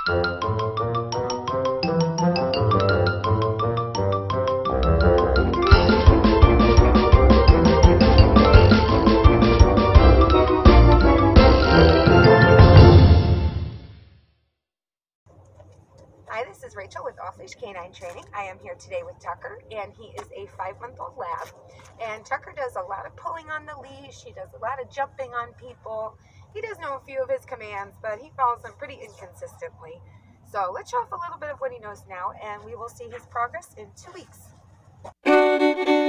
Hi, this is Rachel with Off Leash Canine Training. I am here today with Tucker, and he is a 5-month-old lab. And Tucker does a lot of pulling on the leash. He does a lot of jumping on people. He does know a few of his commands, but he follows them pretty inconsistently. So let's show off a little bit of what he knows now, and we will see his progress in 2 weeks.